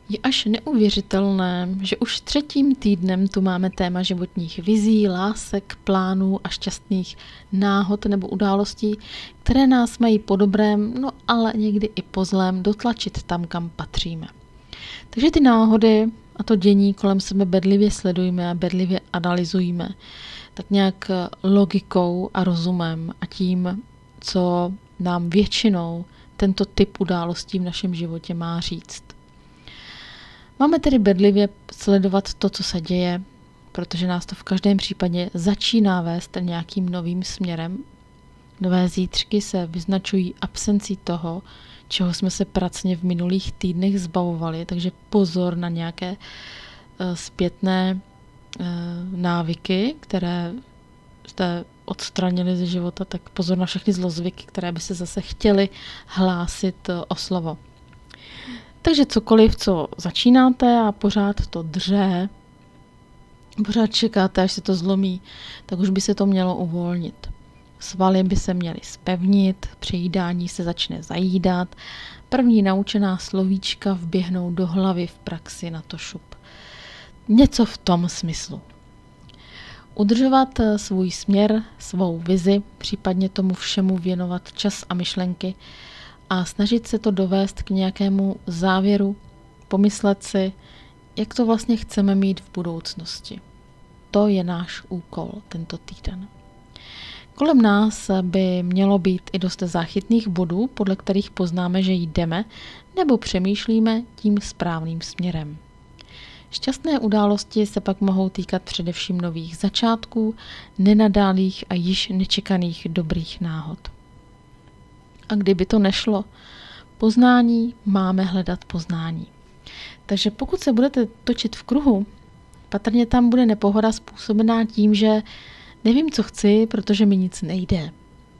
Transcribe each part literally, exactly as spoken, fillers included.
Je až neuvěřitelné, že už třetím týdnem tu máme téma životních vizí, lásek, plánů a šťastných náhod nebo událostí, které nás mají po dobrém, no ale někdy i po zlém dotlačit tam, kam patříme. Takže ty náhody a to dění kolem sebe bedlivě sledujme a bedlivě analyzujme, tak nějak logikou a rozumem a tím, co nám většinou tento typ událostí v našem životě má říct. Máme tedy bedlivě sledovat to, co se děje, protože nás to v každém případě začíná vést nějakým novým směrem. Nové zítřky se vyznačují absencí toho, čeho jsme se pracně v minulých týdnech zbavovali, takže pozor na nějaké uh, zpětné uh, návyky, které jste odstranili ze života, tak pozor na všechny zlozvyky, které by se zase chtěly hlásit uh, o slovo. Takže cokoliv, co začínáte a pořád to dře, pořád čekáte, až se to zlomí, tak už by se to mělo uvolnit. Svaly by se měly zpevnit, při jídání se začne zajídat, první naučená slovíčka vběhnou do hlavy v praxi na to šup. Něco v tom smyslu. Udržovat svůj směr, svou vizi, případně tomu všemu věnovat čas a myšlenky a snažit se to dovést k nějakému závěru, pomyslet si, jak to vlastně chceme mít v budoucnosti. To je náš úkol tento týden. Kolem nás by mělo být i dost záchytných bodů, podle kterých poznáme, že jdeme nebo přemýšlíme tím správným směrem. Šťastné události se pak mohou týkat především nových začátků, nenadálých a již nečekaných dobrých náhod. A kdyby to nešlo, poznání máme hledat poznání. Takže pokud se budete točit v kruhu, patrně tam bude nepohoda způsobená tím, že nevím, co chci, protože mi nic nejde.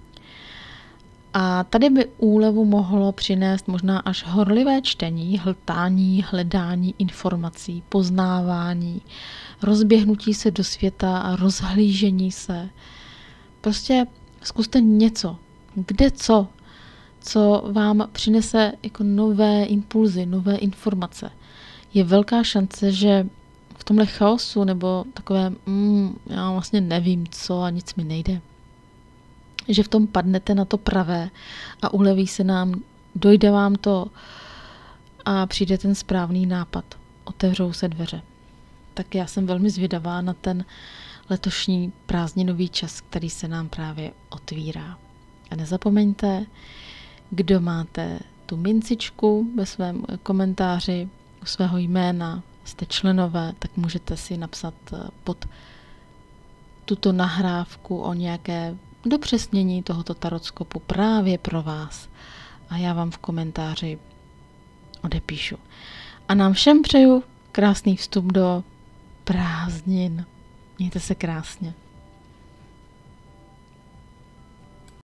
A tady by úlevu mohlo přinést možná až horlivé čtení, hltání, hledání informací, poznávání, rozběhnutí se do světa a rozhlížení se. Prostě zkuste něco, kde co, co vám přinese jako nové impulzy, nové informace. Je velká šance, že v tomhle chaosu nebo takové, mm, já vlastně nevím co a nic mi nejde, že v tom padnete na to pravé a uleví se nám, dojde vám to a přijde ten správný nápad. Otevřou se dveře. Tak já jsem velmi zvědavá na ten letošní prázdninový čas, který se nám právě otvírá. A nezapomeňte, kdo máte tu mincičku ve svém komentáři u svého jména, jste členové, tak můžete si napsat pod tuto nahrávku o nějaké dopřesnění tohoto tarotskopu právě pro vás. A já vám v komentáři odepíšu. A nám všem přeju krásný vstup do prázdnin. Mějte se krásně.